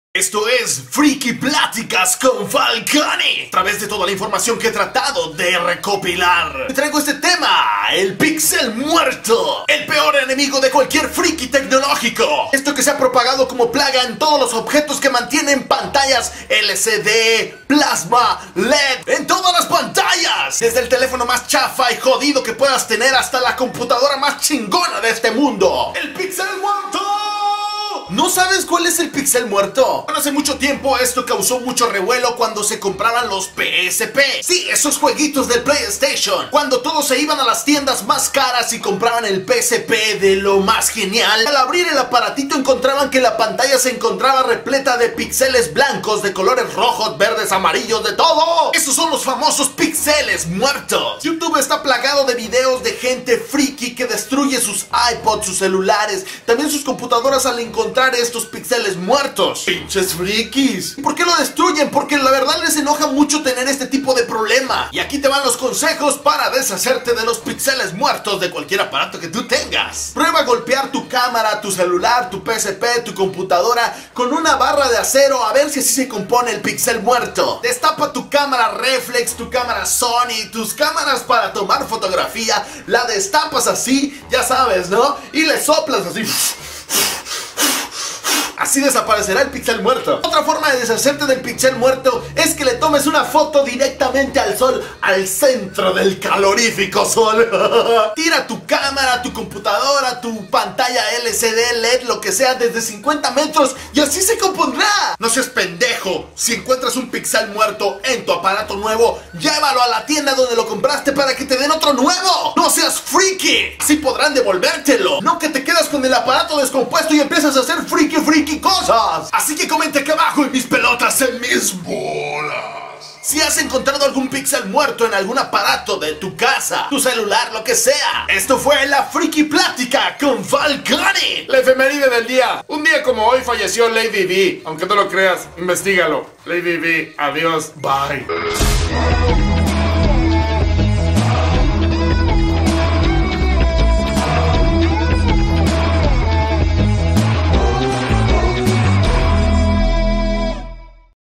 Esto es Friki Pláticas con Falcone. A través de toda la información que he tratado de recopilar, te traigo este tema: el pixel muerto, el peor enemigo de cualquier friki tecnológico. Esto que se ha propagado como plaga en todos los objetos que mantienen pantallas LCD, plasma, LED, en todas las pantallas. Desde el teléfono más chafa y jodido que puedas tener hasta la computadora más chingona de este mundo. ¡El pixel muerto! ¿No sabes cuál es el pixel muerto? Bueno, hace mucho tiempo esto causó mucho revuelo cuando se compraban los PSP. Sí, esos jueguitos del PlayStation. Cuando todos se iban a las tiendas más caras y compraban el PSP de lo más genial. Al abrir el aparatito encontraban que la pantalla se encontraba repleta de píxeles blancos, de colores rojos, verdes, amarillos, de todo. Esos son los famosos píxeles muertos. YouTube está plagado de videos de gente friki que destruye sus iPods, sus celulares, también sus computadoras al encontrar estos píxeles muertos. ¡Pinches frikis! ¿Por qué lo destruyen? Porque la verdad les enoja mucho tener este tipo de problema. Y aquí te van los consejos para deshacerte de los píxeles muertos de cualquier aparato que tú tengas. Prueba a golpear tu cámara, tu celular, tu PSP, tu computadora con una barra de acero a ver si así se compone el píxel muerto. Destapa tu cámara reflex, tu cámara Sony, tus cámaras para tomar fotografía. La destapas así, ya sabes, ¿no? Y le soplas así. Así desaparecerá el píxel muerto. Otra forma de deshacerte del píxel muerto es que le tomes una foto directamente al sol, al centro del calorífico sol. Tira tu cámara, tu computadora, tu pantalla LCD, LED, lo que sea, desde 50 metros y así se compondrá. No seas pendejo. Si encuentras un píxel muerto en tu aparato nuevo, llévalo a la tienda donde lo compraste para que te den otro nuevo. No seas friki. Así podrán devolvértelo. No que te quedas con el aparato descompuesto y empiezas a hacer friki cosas. Así que comenta acá abajo en mis pelotas, en mis bolas, si has encontrado algún píxel muerto en algún aparato de tu casa, tu celular, lo que sea. Esto fue la Friki Plática con Falcone. La efeméride del día. Un día como hoy falleció Lady Di. Aunque no lo creas, investígalo. Lady Di, adiós, bye.